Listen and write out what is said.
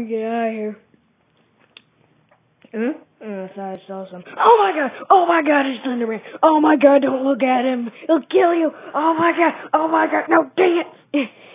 to get out of here. I saw some. Oh my god! Oh my god! It's Thunderman! Oh my god! Don't look at him! He'll kill you! Oh my god! Oh my god! No, dang it!